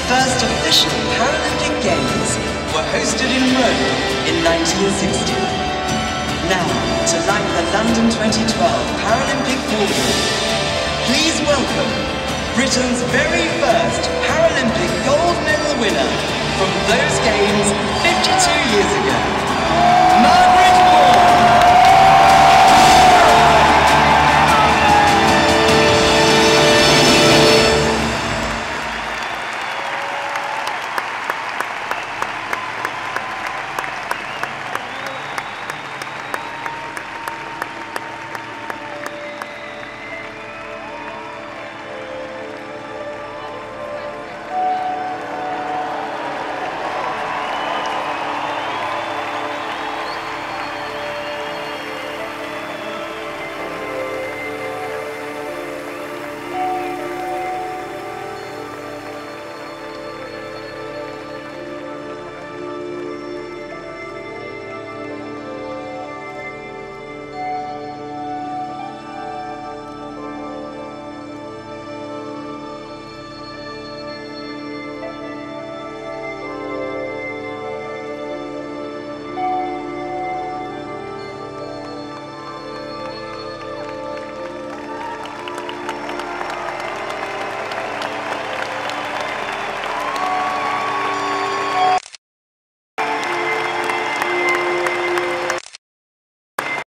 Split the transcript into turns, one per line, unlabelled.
first official Paralympic Games were hosted in Rome in 1960. Now, to light the London 2012 Paralympic Cauldron, please welcome Britain's very first